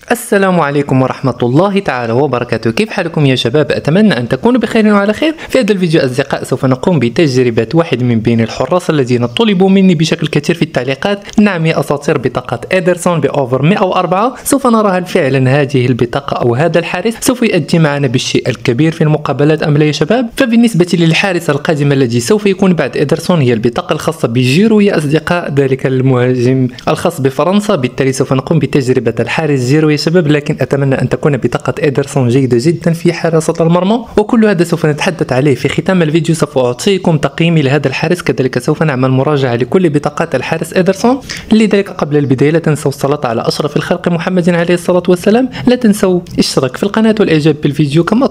السلام عليكم ورحمة الله تعالى وبركاته. كيف حالكم يا شباب؟ أتمنى أن تكونوا بخير وعلى خير. في هذا الفيديو أصدقاء سوف نقوم بتجربة واحد من بين الحراس الذين طلبوا مني بشكل كثير في التعليقات. نعم يا أساطير، بطاقة إيدرسون بأوفر 104. سوف نرى هل فعلا هذه البطاقة أو هذا الحارس سوف يؤدي معنا بالشيء الكبير في المقابلات أم لا يا شباب. فبالنسبة للحارس القادم الذي سوف يكون بعد إيدرسون هي البطاقة الخاصة بجيرو يا أصدقاء، ذلك المهاجم الخاص بفرنسا. بالتالي سوف نقوم بتجربة الحارس جيرو يا شباب، لكن أتمنى أن تكون بطاقة إيدرسون جيدة جدا في حراسة المرمى. وكل هذا سوف نتحدث عليه في ختام الفيديو. سوف أعطيكم تقييمي لهذا الحارس، كذلك سوف نعمل مراجعة لكل بطاقات الحارس إيدرسون. لذلك قبل البداية لا تنسوا الصلاة على أشرف الخلق محمد عليه الصلاة والسلام. لا تنسوا اشتراك في القناة والإعجاب بالفيديو. كما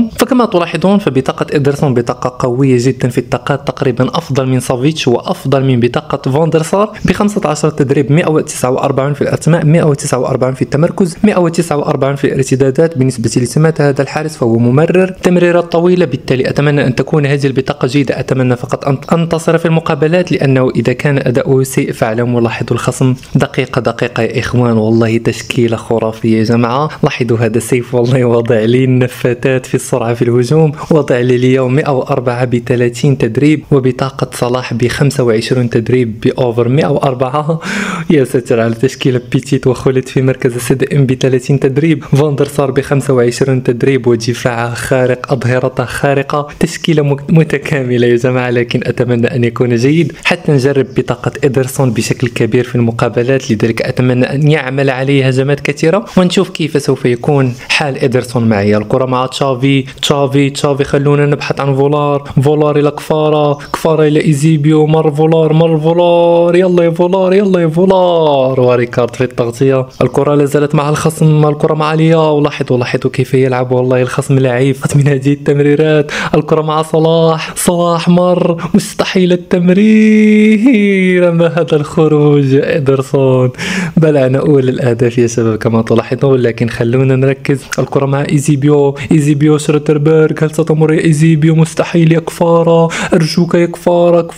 تلاحظون فبطاقة إيدرسون بطاقة قوية جدا في الطاقات، تقريبا أفضل من سافيتش وأفضل من بطاقة فاندرسار. ب 15 تدريب، 149 في الأسماء، 149 في التمركز، 149 في الارتدادات. بالنسبة لسمات هذا الحارس فهو ممرر، تمريرات طويلة. بالتالي أتمنى أن تكون هذه البطاقة جيدة. أتمنى فقط أن أنتصر في المقابلات، لأنه إذا كان أداؤه سيء فاعلموا. لاحظوا الخصم دقيقة يا إخوان، والله تشكيلة خرافية يا جماعة. لاحظوا هذا السيف والله وضع لي النفاتات في السرعة في الهجوم، وضع لي اليوم 104 ب 30 تدريب، وبطاقة صلاح ب 25 تدريب بأوفر 104. يا ساتر على تشكيلة بيتيت وخلت في مركز السد ام ب 30 تدريب، فاندرسار ب 25 تدريب، ودفاعه خارق، أظهرته خارقة، تشكيلة متكاملة يا جماعة. لكن أتمنى أن يكون جيد حتى نجرب بطاقة إيدرسون بشكل كبير في المقابلات. لذلك أتمنى أن يعمل عليه هجمات كثيرة ونشوف كيف سوف يكون حال إيدرسون معي. الكرة مع تشافي. خلونا نبحث عن فولار إلى كفارة إلى إيزيبيو، مر فولار، يلا يا فولار، وريكارد في التغطية. الكرة لا زالت مع الخصم، الكرة مع لياو. لاحظوا كيف يلعب، والله الخصم لعيب من هذه التمريرات. الكرة مع صلاح مر، مستحيل التمرير. ما هذا الخروج إيدرسون؟ بلعنا أول الأهداف يا شباب كما تلاحظون، لكن خلونا نركز. الكرة مع إيزيبيو شروتربرغ. هل ستمر يا إيزيبيو؟ مستحيل يا كفارة، أرجوك يا كفارة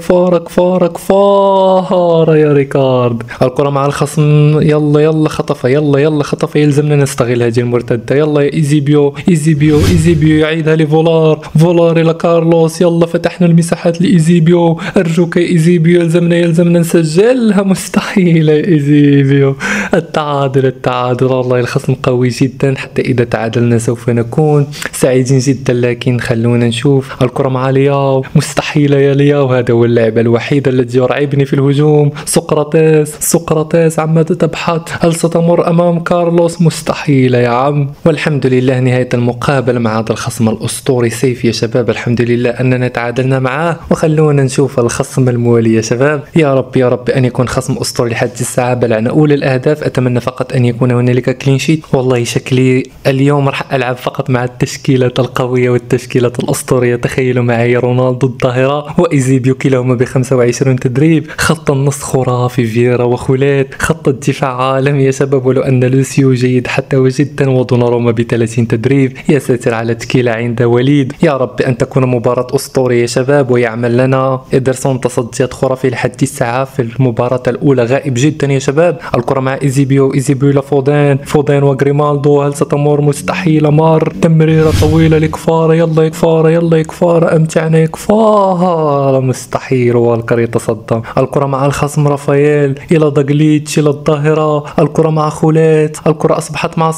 يا ريكارد. الكرة مع الخصم، يلا خطفة، يلزمنا نستغل هذه المرتدة. يلا يا إيزيبيو يعيدها لفولار إلى كارلوس. يلا فتحنا المساحات لإيزيبيو، أرجوك يا إيزيبيو، يلزمنا نسجلها. مستحيل يا إيزيبيو. التعادل. والله الخصم قوي جدا، حتى إذا تعادلنا سوف نكون سعيدين جدا. لكن خلونا نشوف. الكرة مع لياو، مستحيلة يا لياو. هذا هو اللاعب الوحيد الذي يرعبني في الهجوم. سقراطيس عمادة تبحث. هل ستمر أمام كارلوس؟ مستحيلة يا عم. والحمد لله نهاية المقابلة مع هذا الخصم الأسطوري سيف يا شباب. الحمد لله أننا تعادلنا معاه. وخلونا نشوف الخصم الموالي يا شباب. يا رب أن يكون خصم أسطوري لحد الساعة. بلعنا أولى الأهداف. أتمنى فقط أن يكون هنالك كلينشيت. والله شكلي اليوم راح ألعب فقط مع التشكيلات القوية والتشكيلات الأسطورية. تخيلوا معي رونالدو الظاهرة وإيزيبيو كلاهما ب 25 تدريب. خط النص خرافي، فيرا وخولات. خط الدفاع عالمي يا شباب، ولو أن لوسيو جيد حتى هو جدا. ودوناروما ب 30 تدريب. يا ساتر على تكيلة عند وليد. يا رب أن تكون مباراة أسطورية يا شباب، ويعمل لنا إيدرسون تصديات خرافية لحد الساعة في المباراة الأولى. غائب جدا يا شباب. الكرة مع إيزيبيو لفودان وغريمالدو. هل ستمر؟ مستحيل. مر تمريرة طويلة لكفارة. يلا يا كفارة، أمتعنا يا كفارة. مستحيل. والكرة يتصدم. الكرة مع الخصم رافائيل إلى داغليتش إلى الظاهرة. الكرة مع خولات. الكرة أصبحت مع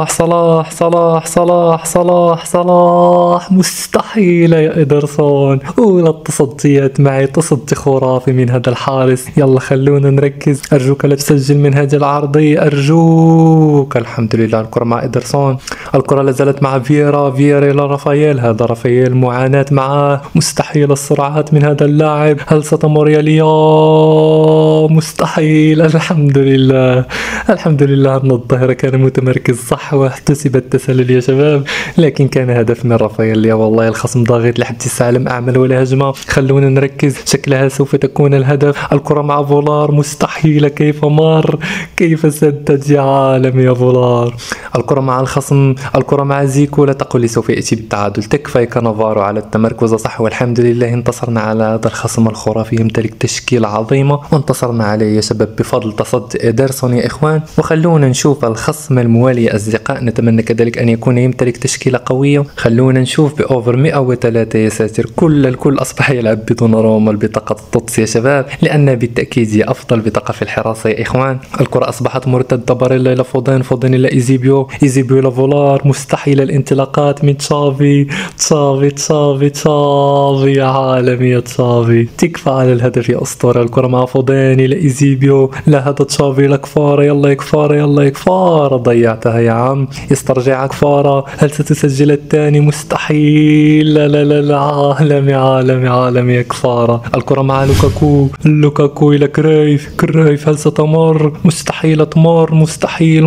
صلاح. مستحيل يا إيدرسون. أولى التصديات معي، تصدي خرافي من هذا الحارس. يلا خلونا نركز. أرجوك لا تسجل من هذه العرضية، أرجوك. الحمد لله. الكرة مع إيدرسون. الكرة لازالت مع فيرا إلى رافائيل. هذا رافائيل معاناة معاه. مستحيل السرعات من هذا اللاعب. هل ستمر يا لياو؟ مستحيل. الحمد لله أن الظاهرة كان متمركز صح واحتسب التسلل يا شباب، لكن كان هدف من رافائيل. والله الخصم ضاغط لحد الساعة، لم أعمل ولا هجمة. خلونا نركز، شكلها سوف تكون الهدف. الكرة مع فولار، مستحيلة. كيف سدد يا عالم يا فولار. الكرة مع الخصم. الكرة مع زيكو. لا تقل لي سوف يأتي بالتعادل. تكفى كانافارو على التمركز صح. والحمد لله انتصرنا على هذا الخصم الخرافي، يمتلك تشكيلة عظيمة وانتصرنا عليه يا شباب بفضل تصدي إيدرسون يا إخوان. وخلونا خلونا نشوف الخصم الموالي يا أصدقاء، نتمنى كذلك أن يكون يمتلك تشكيلة قوية. خلونا نشوف بأوفر 103 يا ساتر، الكل أصبح يلعب بدوناروما البطاقة الطقس يا شباب، لأنها بالتأكيد هي أفضل بطاقة في الحراسة يا إخوان. الكرة أصبحت مرتدة، باريلا إلى فودين، فودين إلى إيزيبيو، إيزيبيو إلى فولار، مستحيل الانطلاقات من تشافي، تشافي يا عالمي يا تشافي، تكفى على الهدف يا أسطورة. الكرة مع فودين إلى إيزيبيو، لا هذا تشافي إلى كفارة، يلا يا كفارة يلا يا كفارة، ضيعتها يا عم، يسترجع كفارة، هل ستسجل الثاني؟ مستحيل، لا لا لا لا، عالمي يا كفارة. الكرة مع لوكاكو إلى كرايف، هل ستمر؟ مستحيل تمر، مستحيل،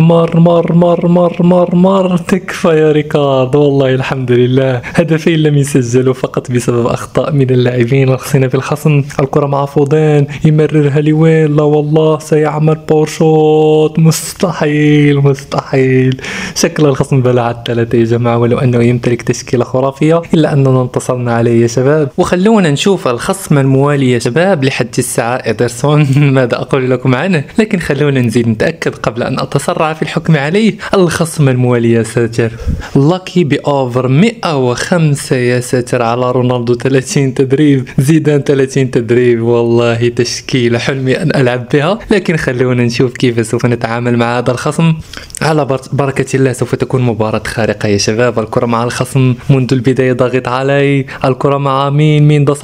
مر، تكفى يا ريكارد. والله الحمد لله هدفين لم يسجلوا فقط بسبب أخطاء من اللاعبين الخاصين بالخصم. الكرة مع فودان، يمررها لوين؟ لا والله سيعمل بورشوت، مستحيل. شكل الخصم بلع الثلاثة يا جماعة، ولو أنه يمتلك تشكيلة خرافية إلا أننا انتصرنا عليه يا شباب. وخلونا نشوف الخصم الموالي يا شباب لحد الساعة إيدرسون ماذا أقول لكم عنه، لكن خلونا نزيد نتأكد قبل أن أتسرع في الحكم عليه. الخصم الموالي يا ساتر، لاكي بأوفر 105 يا ساتر على رونالدو 30 تدريب، زيدان 30 تدريب، والله تشكيلة حلمي أن ألعب بها، لكن خلونا نشوف كيف سوف نتعامل مع هذا الخصم. على بركة الله سوف تكون مباراة خارقة يا شباب. الكرة مع الخصم منذ البداية ضاغط علي، الكرة مع مين ده؟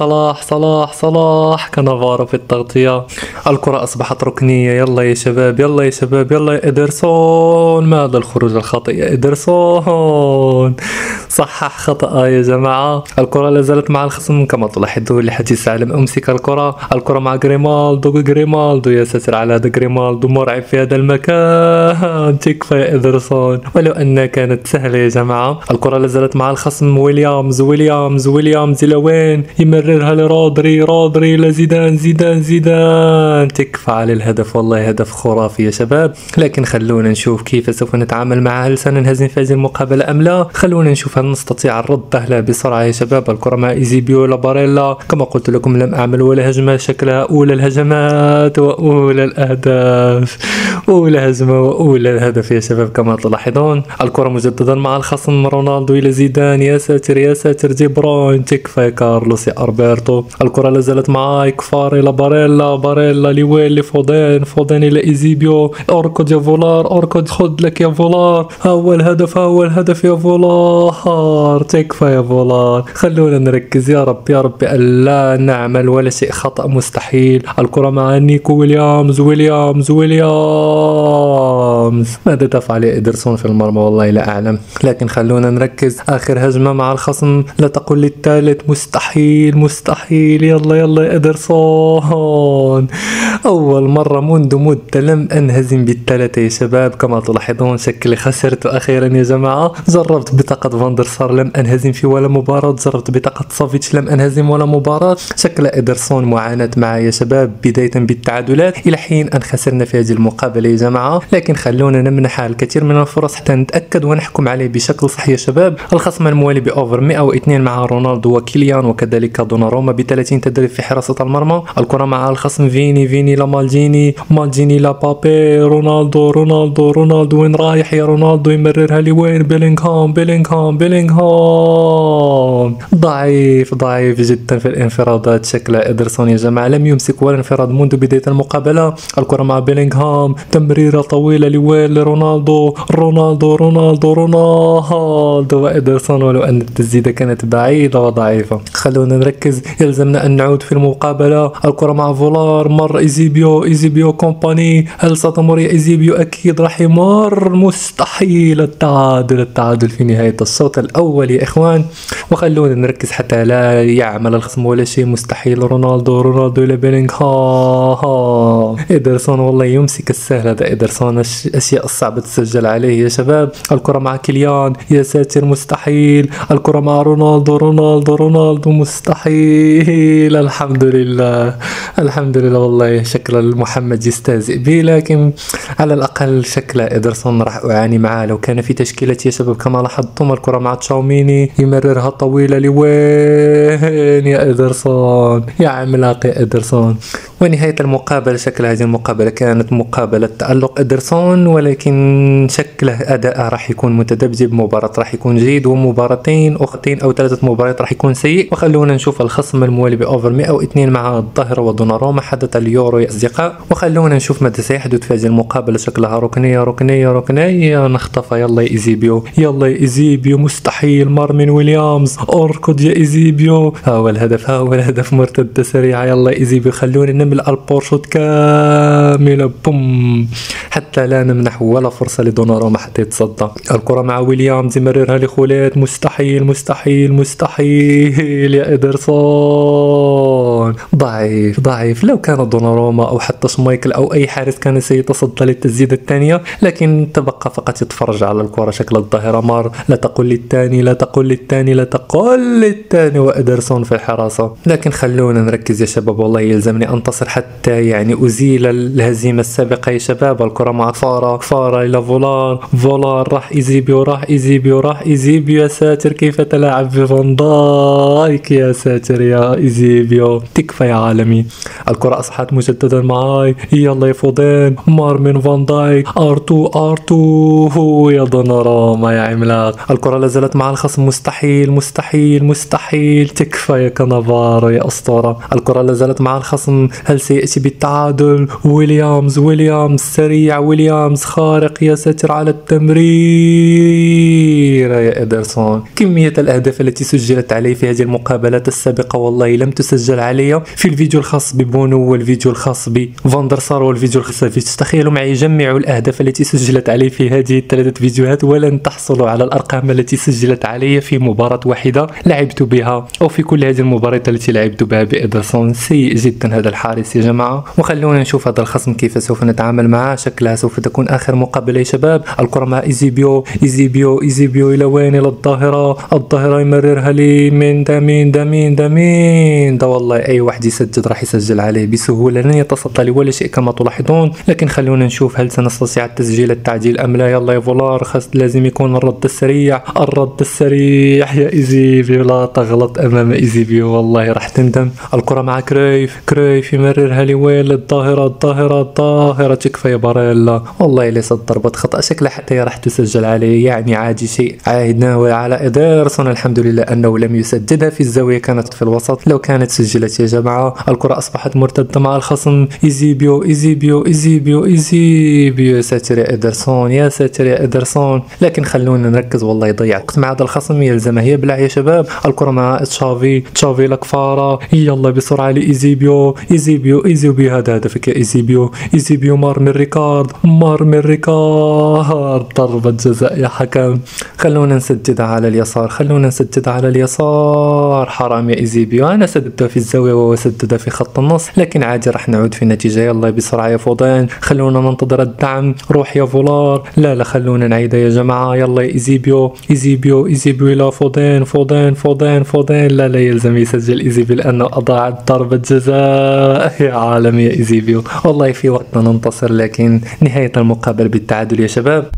صلاح كنافارو في التغطية. الكرة أصبحت ركنية، يلا يا شباب يلا يا إيدرسون، ماذا الخروج الخاطئ يا إيدرسون، صحح خطأ يا جماعة. الكرة لا زالت مع الخصم كما تلاحظون لحد الساعة لم أمسك الكرة مع جريمالدو يا ساتر على هذا جريمالدو، مرعب في هذا المكان، تكفى يا إيدرسون، ولو أنها كانت سهلة يا جماعة. الكرة لا زالت مع الخصم، ويليامز إلى وين؟ يمررها لرودري لزيدان، تكفى على الهدف، والله هدف خرافي يا شباب. لكن خلونا نشوف كيف سوف نتعامل معه، هل سننهزم في هذه المقابلة أم لا؟ خلونا نشوف هل نستطيع الرد له بسرعة يا شباب. الكرة مع إيزيبيو لاباريلا، كما قلت لكم لم أعمل ولا هجمة، شكلها أولى الهجمات وأولى الأهداف، أولى هجمة وأولى الهدف يا شباب كما تلاحظون. الكرة مجددا مع الخصم، رونالدو إلى زيدان، يا ساتر دي بروين، تكفى يا كارلوس يا أربرتو. الكرة لازالت معاي، كفار إلى باريلا لوين؟ لفودين إلى إيزيبيو، أركض يا فولار، خد لك يا فولار، أول هدف يا فولار، تكفى يا فولار. خلونا نركز يا رب ألا نعمل ولا شيء خطأ مستحيل. الكرة مع نيكو ويليامز، ماذا تفعل يا إيدرسون في المرمى؟ والله لا أعلم، لكن خلونا نركز. آخر هجمة مع الخصم، لا تقل لي الثالث، مستحيل، يلا يا إيدرسون، أول مرة منذ مدة لم أنهزم بالثلاثة يا شباب كما تلاحظون. شكلي خسرت أخيرا يا جماعة. جربت بطاقة فاندر سار لم أنهزم في ولا مباراة، جربت بطاقة سافيتش لم أنهزم ولا مباراة. شكل إيدرسون معاناة معي يا شباب، بداية بالتعادلات إلى حين أن خسرنا في هذه المقابلة يا جماعة، لكن خلونا نمنح الكثير من الفرص حتى نتأكد ونحكم عليه بشكل صحيح يا شباب. الخصم الموالي بأوفر 102 مع رونالدو وكيليان وكذلك دوناروما ب30 تدريب في حراسة المرمى. الكرة مع الخصم، فيني مالديني لا بابي، رونالدو وين رايح يا رونالدو؟ يمررها لوين؟ بيلينغهام، ضعيف جدا في الانفرادات. شكل إيدرسون يا جماعة لم يمسك ولا انفراد منذ بداية المقابلة. الكرة مع بيلينغهام، تمريرة طويلة لوين؟ لرونالدو، وإيدرسون، ولو أن التسديدة كانت بعيدة وضعيفة. خلونا نركز، يلزمنا أن نعود في المقابلة. الكرة مع فولار، مر إيزيبيو كومباني، هل ستمر يا إيزيبيو؟ أكيد راح يمر، مستحيل. التعادل في نهاية الشوط الأول يا إخوان. وخلونا نركز حتى لا يعمل الخصم ولا شيء، مستحيل. رونالدو إلى بيلينغهام، إيدرسون والله يمسك السهل هذا إيدرسون، الأشياء الصعبة تسجل عليه يا شباب. الكرة مع كيليان، يا ساتر مستحيل. الكرة مع رونالدو مستحيل. الحمد لله والله شكل محمد يستهزئ بي، لكن على الأقل شكل إدرسون راح أعاني معاه لو كان في تشكيلتي يا شباب. كما لاحظتم الكرة مع تشاوميني يمررها طويلة لوين يا إدرسون يا عملاق يا إدرسون. ونهاية المقابلة شكل هذه المقابلة كانت مقابلة تألق إدرسون، ولكن شكله أداء راح يكون متذبذب، مباراة راح يكون جيد ومباراتين أختين أو 3 مباريات راح يكون سيء. وخلونا نشوف الخصم الموالي بأوفر 102 مع الظاهرة ودوناروما حدث اليورو يا أصدقاء. وخلونا نشوف ماذا سيحدث في هذه المقابلة. شكلها ركنية ركنية ركنية، نخطف يلا يا إيزيبيو يلا يا إيزيبيو مستحيل. مارمين ويليامز اركض يا إيزيبيو، ها هو الهدف ها هو الهدف، مرتدة سريعة يلا يا إيزيبيو. خلونا نملأ البورشوت كاملة بوم حتى لا نمنح ولا فرصة لدوناروما حتى يتصدى. الكرة مع ويليامز يمررها لخولات، مستحيل مستحيل مستحيل يا إدرسون. ضعيف ضعيف، لو كان دوناروما أو حتى شمايكل أو أي حارس كان سيتصدى للتسديدة الثانية، لكن تبقى فقط يتفرج على الكرة. شكل الظاهرة مار، لا تقل للثاني لا تقل للثاني لا تقل للثاني، وإدرسون في الحراسة. لكن خلونا نركز يا شباب، والله يلزمني أنتصر حتى يعني أزيل الهزيمة السابقة يا شباب. الكرة مع فارا إلى فولار راح إيزيبيو راح إيزيبيو راح إيزيبيو، يا ساتر كيف تلعب بفان دايك، يا ساتر يا إيزيبيو تكفى يا عالمي. الكرة أصبحت مجددا معاي، يلا يا فودين مار من فان دايك ار2 هو يا دوناروما يا عملاق. الكرة لازالت مع الخصم، مستحيل مستحيل مستحيل، تكفى يا كانافارو يا أسطورة. الكرة لازالت مع الخصم، هل سيأتي بالتعادل؟ ويليامز سريع، ويليامز خارق، يا ساتر على التمرير يا إدرسون. كمية الأهداف التي سجلت عليه في هذه المقابلات السابقة والله لم تسجل علي في الفيديو الخاص ببونو والفيديو الخاص بفاندرسار والفيديو الخاص بفيتش. تخيلوا معي جمعوا الأهداف التي سجلت عليه في هذه ال3 فيديوهات ولن تحصلوا على الأرقام التي سجلت علي في مباراة واحدة لعبت بها أو في كل هذه المباريات التي لعبت بها بإدرسون. سيء جدا هذا الحارس يا جماعة. وخلونا نشوف هذا الخصم كيف سوف نتعامل معه. شكلها سوف تكون آخر مقابلة يا شباب. الكرة مع إيزيبيو إلى وين؟ إلى الظاهرة يمررها لي مين دا والله أي واحد يسجل راح يسجل عليه بسهولة، لن يتصدى لي ولا شيء كما تلاحظون. لكن خلونا نشوف هل سنستطيع التسجيل التعديل أم لا. يلا يا فولار لازم يكون الرد السريع يا إيزيبيو، لا تغلط أمام إيزيبيو والله راح تندم. الكرة مع كريف يمررها لي وين؟ الظاهرة تكفى يا باريلا، والله ليست ضربة خطأ، شكلها حتى راح تسجل عليه يعني عادي شيء. عاهدنا على إدرسون الحمد لله أنه لم يسددها في الزاوية، كانت في الوسط، لو كانت سجلت يا جماعة. الكرة أصبحت مرتدة مع الخصم، إيزيبيو يا ساتر يا إدرسون لكن خلونا نركز، والله يضيع وقت مع هذا الخصم، يلزمه يبلع يا شباب. الكرة مع تشافي لكفارة، يلا بسرعة لإيزيبيو هذا هدفك يا إيزيبيو مار من ريكارد ضربة جزاء يا حكم. خلونا نسددها على اليسار، حرام يا إيزيبيو، أنا سددتها في الزاوية وهو سددها في خط النص، لكن عادي راح نعود في النتيجة. يلا بسرعة يا فودان، خلونا ننتظر الدعم، روح يا فولار، لا خلونا نعيدها يا جماعة. يلا يا إيزيبيو إلى فودان لا يلزم يسجل إيزيبيو لأنه أضاع ضربة جزاء يا عالم يا إيزيبيو. والله في وقتنا ننتصر، لكن نهاية المقابل بالتعادل يا شباب.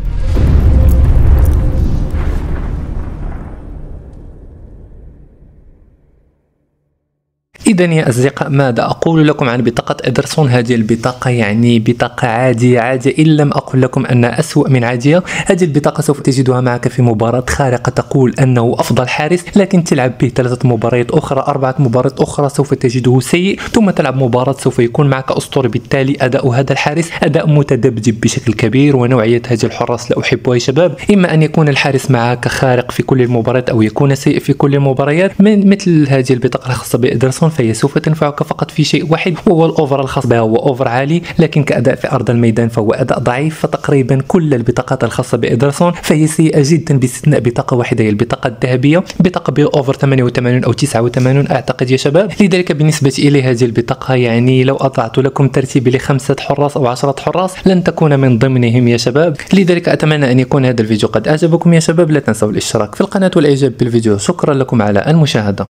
إذا يا أصدقاء ماذا أقول لكم عن بطاقة إدرسون؟ هذه البطاقة يعني بطاقة عادية إن لم أقل لكم أنها أسوأ من عادية. هذه البطاقة سوف تجدها معك في مباراة خارقة تقول أنه أفضل حارس، لكن تلعب به 3 مباريات أخرى 4 مباريات أخرى سوف تجده سيء، ثم تلعب مباراة سوف يكون معك أسطوري. بالتالي أداء هذا الحارس أداء متذبذب بشكل كبير، ونوعية هذه الحراس لا أحبها يا شباب. إما أن يكون الحارس معك خارق في كل المباريات أو يكون سيء في كل المباريات. مثل هذه البطاقة الخاصة بإدرسون فهي سوف تنفعك فقط في شيء واحد، وهو الأوفر الخاص بها، هو أوفر عالي، لكن كأداء في أرض الميدان فهو أداء ضعيف. فتقريبا كل البطاقات الخاصة بإدرسون فهي سيئة جدا باستثناء بطاقة واحدة هي البطاقة الذهبية، بطاقة بأوفر 88 أو 89 أعتقد يا شباب. لذلك بالنسبة إلي هذه البطاقة يعني لو أضعت لكم ترتيبي ل5 حراس أو 10 حراس لن تكون من ضمنهم يا شباب. لذلك أتمنى أن يكون هذا الفيديو قد أعجبكم يا شباب. لا تنسوا الاشتراك في القناة والإعجاب بالفيديو. شكرا لكم على المشاهدة.